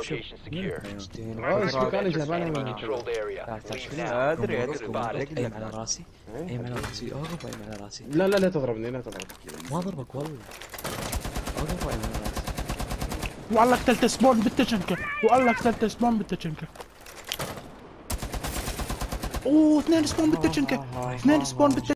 Location secure. ايش مكان جابانه من Controlled area. Leave now. ادري ايم على راسي، ايم على راسي، اوقف وايم على راسي. لا لا لا تضربني لا تضرب. ما ضربك والله. اوقف وايم على راسي. والله قتلت سبون بالتشنكه، والله قتلت سبون بالتشنكه. اوه اثنين سبون بالتشنكه، اثنين سبون بالتشنكه.